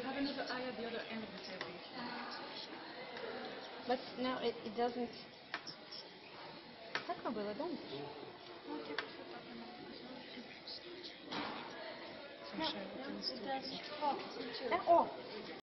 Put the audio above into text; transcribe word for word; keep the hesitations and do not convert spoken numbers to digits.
have another eye at the other end of the table. But no, it, it doesn't. Так было, да? Слушай, вот инструкция. Да, о!